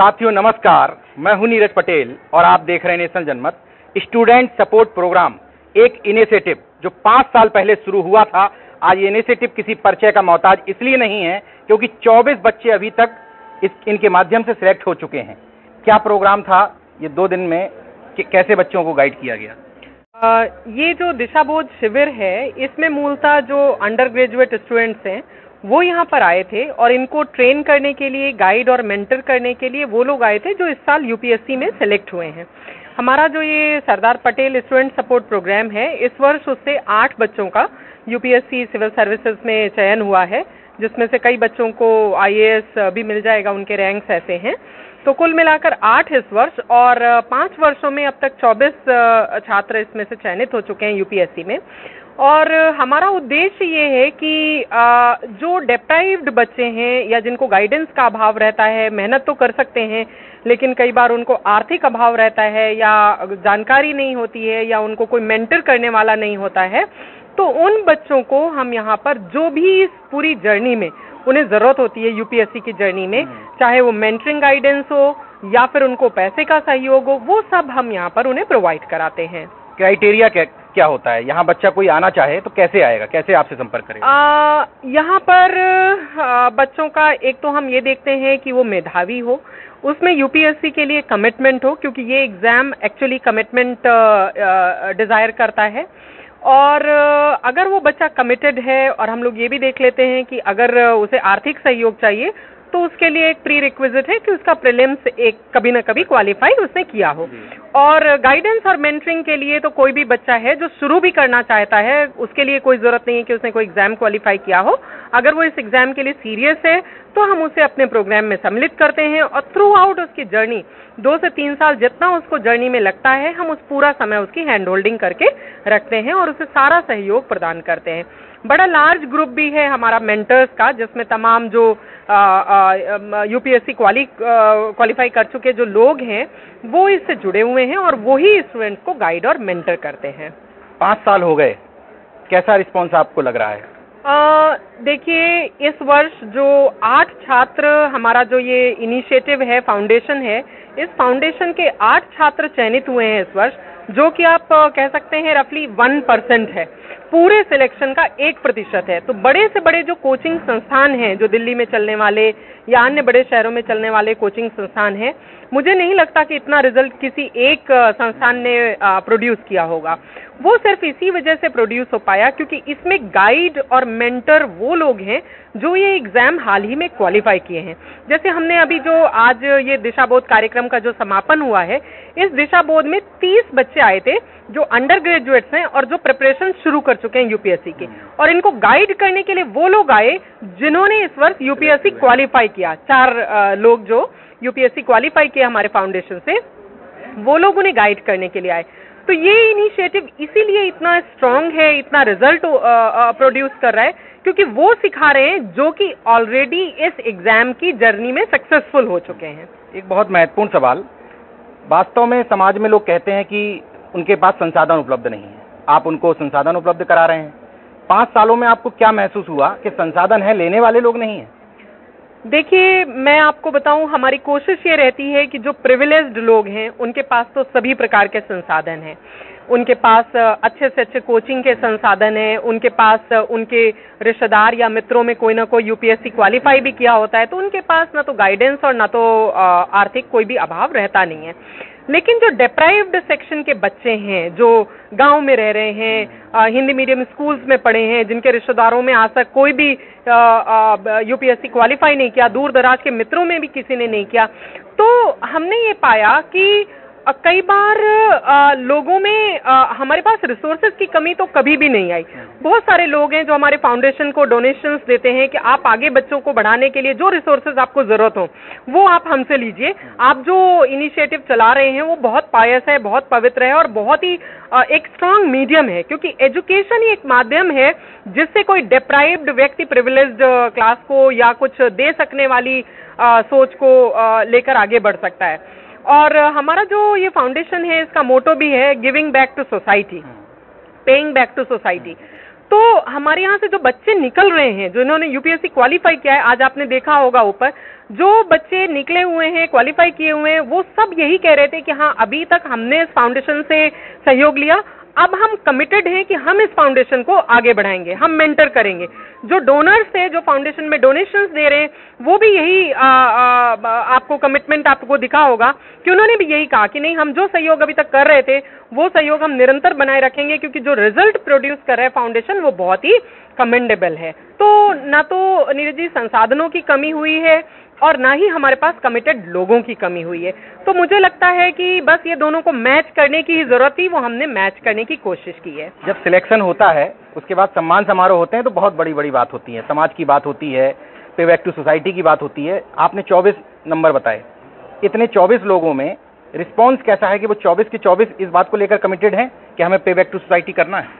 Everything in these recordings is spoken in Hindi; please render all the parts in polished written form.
साथियों नमस्कार, मैं हूं नीरज पटेल और आप देख रहे हैं नेशनल जनमत। स्टूडेंट सपोर्ट प्रोग्राम एक इनिशिएटिव जो 5 साल पहले शुरू हुआ था। आज ये इनिशिएटिव किसी परिचय का मोहताज इसलिए नहीं है क्योंकि 24 बच्चे अभी तक इनके माध्यम से सिलेक्ट हो चुके हैं। क्या प्रोग्राम था ये 2 दिन में, कैसे बच्चों को गाइड किया गया? ये जो दिशाबोध शिविर है, इसमें मूलतः जो अंडर ग्रेजुएट स्टूडेंट्स हैं वो यहाँ पर आए थे और इनको ट्रेन करने के लिए, गाइड और मेंटर करने के लिए वो लोग आए थे जो इस साल यूपीएससी में सेलेक्ट हुए हैं। हमारा जो ये Sardar Patel student support program है, इस वर्ष उससे 8 बच्चों का यूपीएससी सिविल सर्विसेज में चयन हुआ है, जिसमें से कई बच्चों को आईएएस भी मिल जाएगा, उनके रैंक्स ऐसे हैं। तो कुल मिलाकर 8 इस वर्ष और 5 वर्षों में अब तक 24 छात्र इसमें से चयनित हो चुके हैं यूपीएससी में। और हमारा उद्देश्य ये है कि जो डेप्राइव्ड बच्चे हैं या जिनको गाइडेंस का अभाव रहता है, मेहनत तो कर सकते हैं लेकिन कई बार उनको आर्थिक अभाव रहता है या जानकारी नहीं होती है या उनको कोई मेंटर करने वाला नहीं होता है, तो उन बच्चों को हम यहाँ पर जो भी इस पूरी जर्नी में उन्हें जरूरत होती है यूपीएससी की जर्नी में, चाहे वो मेंटरिंग गाइडेंस हो या फिर उनको पैसे का सहयोग हो, वो सब हम यहाँ पर उन्हें प्रोवाइड कराते हैं। क्राइटेरिया क्या होता है? यहाँ बच्चा कोई आना चाहे तो कैसे आएगा, कैसे आपसे संपर्क करेगा? यहाँ पर बच्चों का एक तो हम ये देखते हैं कि वो मेधावी हो, उसमें यूपीएससी के लिए कमिटमेंट हो, क्योंकि ये एग्जाम एक्चुअली कमिटमेंट डिजायर करता है। और अगर वो बच्चा कमिटेड है, और हम लोग ये भी देख लेते हैं कि अगर उसे आर्थिक सहयोग चाहिए तो उसके लिए एक प्री रिक्विजिट है कि उसका प्रीलिम्स एक कभी ना कभी क्वालिफाई उसने किया हो। और गाइडेंस और मेंटरिंग के लिए तो कोई भी बच्चा है जो शुरू भी करना चाहता है, उसके लिए कोई जरूरत नहीं है कि उसने कोई एग्जाम क्वालिफाई किया हो। अगर वो इस एग्जाम के लिए सीरियस है तो हम उसे अपने प्रोग्राम में सम्मिलित करते हैं और थ्रू आउट उसकी जर्नी 2 से 3 साल जितना उसको जर्नी में लगता है, हम उस पूरा समय उसकी हैंड होल्डिंग करके रखते हैं और उसे सारा सहयोग प्रदान करते हैं। बड़ा लार्ज ग्रुप भी है हमारा मेंटर्स का, जिसमें तमाम जो यूपीएससी क्वालिफाई कर चुके जो लोग हैं वो इससे जुड़े हुए हैं और वही स्टूडेंट्स को गाइड और मेंटर करते हैं। 5 साल हो गए, कैसा रिस्पॉन्स आपको लग रहा है? देखिए, इस वर्ष जो 8 छात्र, हमारा जो ये इनिशिएटिव है, फाउंडेशन है, इस फाउंडेशन के 8 छात्र चयनित हुए हैं इस वर्ष, जो कि आप कह सकते हैं रफली 1% है, पूरे सिलेक्शन का 1% है। तो बड़े से बड़े जो कोचिंग संस्थान हैं, जो दिल्ली में चलने वाले या अन्य बड़े शहरों में चलने वाले कोचिंग संस्थान हैं, मुझे नहीं लगता कि इतना रिजल्ट किसी एक संस्थान ने प्रोड्यूस किया होगा। वो सिर्फ इसी वजह से प्रोड्यूस हो पाया क्योंकि इसमें गाइड और मेंटर वो लोग हैं जो ये एग्जाम हाल ही में क्वालिफाई किए हैं। जैसे हमने अभी जो आज ये दिशाबोध कार्यक्रम का जो समापन हुआ है, इस दिशाबोध में 30 बच्चे आए थे जो अंडर ग्रेजुएट्स हैं और जो प्रिपरेशन शुरू कर चुके हैं यूपीएससी की, और इनको गाइड करने के लिए वो लोग आए जिन्होंने इस वर्ष यूपीएससी क्वालिफाई किया। 4 लोग जो यूपीएससी क्वालिफाई किया हमारे फाउंडेशन से, वो लोग उन्हें गाइड करने के लिए आए। तो ये इनिशिएटिव इसीलिए इतना स्ट्रांग है, इतना रिजल्ट प्रोड्यूस कर रहा है, क्योंकि वो सिखा रहे हैं जो कि ऑलरेडी इस एग्जाम की जर्नी में सक्सेसफुल हो चुके हैं। एक बहुत महत्वपूर्ण सवाल, वास्तव में समाज में लोग कहते हैं कि उनके पास संसाधन उपलब्ध नहीं है, आप उनको संसाधन उपलब्ध करा रहे हैं। 5 सालों में आपको क्या महसूस हुआ कि संसाधन है, लेने वाले लोग नहीं है? देखिए, मैं आपको बताऊं, हमारी कोशिश ये रहती है कि जो प्रिविलेज्ड लोग हैं उनके पास तो सभी प्रकार के संसाधन हैं। उनके पास अच्छे से अच्छे कोचिंग के संसाधन हैं, उनके पास उनके रिश्तेदार या मित्रों में कोई ना कोई यूपीएससी क्वालिफाई भी किया होता है, तो उनके पास ना तो गाइडेंस और ना तो आर्थिक कोई भी अभाव रहता नहीं है। लेकिन जो डेप्राइव्ड सेक्शन के बच्चे हैं, जो गांव में रह रहे हैं, हिंदी मीडियम स्कूल्स में पढ़े हैं, जिनके रिश्तेदारों में आज तक कोई भी यूपीएससी क्वालिफाई नहीं किया, दूर दराज के मित्रों में भी किसी ने नहीं किया, तो हमने ये पाया कि कई बार लोगों में हमारे पास रिसोर्सेज की कमी तो कभी भी नहीं आई। बहुत सारे लोग हैं जो हमारे फाउंडेशन को डोनेशंस देते हैं कि आप आगे बच्चों को बढ़ाने के लिए जो रिसोर्सेज आपको जरूरत हो वो आप हमसे लीजिए। आप जो इनिशिएटिव चला रहे हैं वो बहुत पायस है, बहुत पवित्र है और बहुत ही एक स्ट्रांग मीडियम है, क्योंकि एजुकेशन ही एक माध्यम है जिससे कोई डिप्राइव्ड व्यक्ति प्रिविलेज्ड क्लास को या कुछ दे सकने वाली सोच को लेकर आगे बढ़ सकता है। और हमारा जो ये फाउंडेशन है, इसका मोटो भी है giving back to society, paying back to society. तो हमारे यहाँ से जो बच्चे निकल रहे हैं, जो इन्होंने यूपीएससी क्वालिफाई किया है, आज आपने देखा होगा ऊपर जो बच्चे निकले हुए हैं, क्वालिफाई किए हुए हैं, वो सब यही कह रहे थे कि हाँ अभी तक हमने इस फाउंडेशन से सहयोग लिया, अब हम कमिटेड हैं कि हम इस फाउंडेशन को आगे बढ़ाएंगे, हम मेंटर करेंगे। जो डोनर्स थे, जो फाउंडेशन में डोनेशंस दे रहे हैं, वो भी यही आपको कमिटमेंट आपको दिखा होगा कि उन्होंने भी यही कहा कि नहीं, हम जो सहयोग अभी तक कर रहे थे वो सहयोग हम निरंतर बनाए रखेंगे, क्योंकि जो रिजल्ट प्रोड्यूस कर रहा है फाउंडेशन वो बहुत ही कमेंडेबल है। तो ना तो नीरज जी संसाधनों की कमी हुई है और ना ही हमारे पास कमिटेड लोगों की कमी हुई है। तो मुझे लगता है कि बस ये दोनों को मैच करने की ही जरूरत थी, वो हमने मैच करने की कोशिश की है। जब सिलेक्शन होता है उसके बाद सम्मान समारोह होते हैं तो बहुत बड़ी बड़ी बात होती है, समाज की बात होती है, पे बैक टू सोसाइटी की बात होती है। आपने 24 नंबर बताए, इतने 24 लोगों में रिस्पॉन्स कैसा है कि वो 24 के 24 इस बात को लेकर कमिटेड हैं कि हमें पे बैक टू सोसाइटी करना है?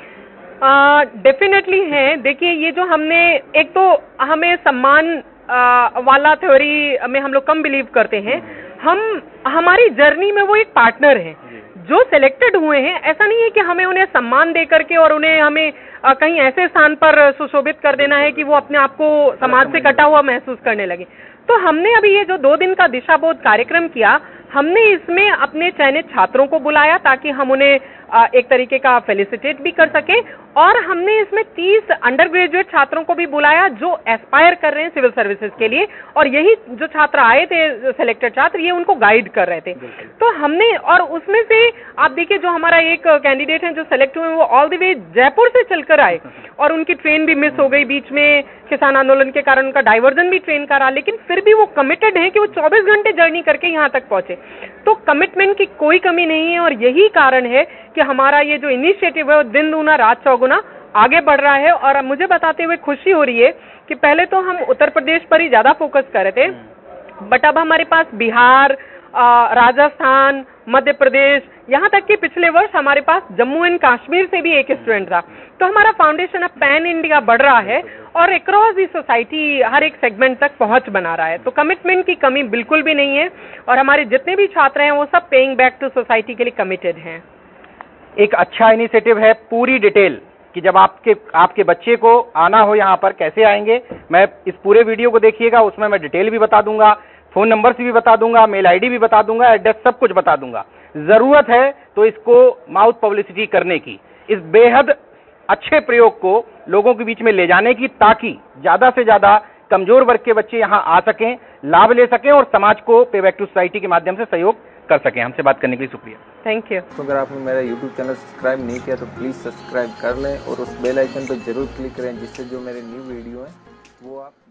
डेफिनेटली है। देखिए, ये जो हमने, एक तो हमें सम्मान वाला थ्योरी में हम लोग कम बिलीव करते हैं। हम हमारी जर्नी में वो एक पार्टनर है। जो सिलेक्टेड हुए हैं, ऐसा नहीं है कि हमें उन्हें सम्मान दे करके और उन्हें हमें कहीं ऐसे स्थान पर सुशोभित कर देना है कि वो अपने आप को समाज से कटा हुआ महसूस करने लगे। तो हमने अभी ये जो 2 दिन का दिशाबोध कार्यक्रम किया, हमने इसमें अपने चयनित छात्रों को बुलाया ताकि हम उन्हें एक तरीके का फेलिसिटेट भी कर सके, और हमने इसमें 30 अंडर ग्रेजुएट छात्रों को भी बुलाया जो एस्पायर कर रहे हैं सिविल सर्विसेज के लिए, और यही जो छात्र आए थे, सिलेक्टेड छात्र, ये उनको गाइड कर रहे थे। तो हमने, और उसमें से आप देखिए जो हमारा एक कैंडिडेट है जो सेलेक्ट हुए, वो ऑल द वे जयपुर से चलकर आए और उनकी ट्रेन भी मिस हो गई बीच में, किसान आंदोलन के कारण उनका डाइवर्जन भी ट्रेन का रहा, लेकिन फिर भी वो कमिटेड है कि वो 24 घंटे जर्नी करके यहाँ तक पहुंचे। तो कमिटमेंट की कोई कमी नहीं है, और यही कारण है कि हमारा ये जो इनिशिएटिव है वो दिन दूना रात चौगुना आगे बढ़ रहा है। और मुझे बताते हुए खुशी हो रही है कि पहले तो हम उत्तर प्रदेश पर ही ज्यादा फोकस कर रहे थे, बट अब हमारे पास बिहार, राजस्थान, मध्य प्रदेश, यहाँ तक कि पिछले वर्ष हमारे पास जम्मू एंड कश्मीर से भी एक स्टूडेंट था। तो हमारा फाउंडेशन अब पैन इंडिया बढ़ रहा है और अक्रॉस दी सोसाइटी हर एक सेगमेंट तक पहुंच बना रहा है। तो कमिटमेंट की कमी बिल्कुल भी नहीं है, और हमारे जितने भी छात्र हैं वो सब पेइंग बैक टू सोसाइटी के लिए कमिटेड हैं। एक अच्छा इनिशिएटिव है, पूरी डिटेल कि जब आपके बच्चे को आना हो यहाँ पर कैसे आएंगे, मैं इस पूरे वीडियो को देखिएगा, उसमें मैं डिटेल भी बता दूंगा, फोन नंबर भी बता दूंगा, मेल आईडी भी बता दूंगा, एड्रेस सब कुछ बता दूंगा। जरूरत है तो इसको माउथ पब्लिसिटी करने की, इस बेहद अच्छे प्रयोग को लोगों के बीच में ले जाने की, ताकि ज्यादा से ज्यादा कमजोर वर्ग के बच्चे यहाँ आ सकें, लाभ ले सकें और समाज को पे बैक टू सोसाइटी के माध्यम से सहयोग कर सकें। हमसे बात करने के लिए शुक्रिया। Thank you. तो अगर आपने मेरा YouTube चैनल सब्सक्राइब नहीं किया तो प्लीज़ सब्सक्राइब कर लें और उस बेल आइकन पर जरूर क्लिक करें, जिससे जो मेरे न्यू वीडियो हैं वो आप